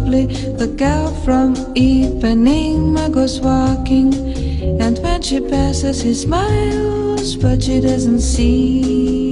bubbly. The girl from Ipanema goes walking, and when she passes he smiles, but she doesn't see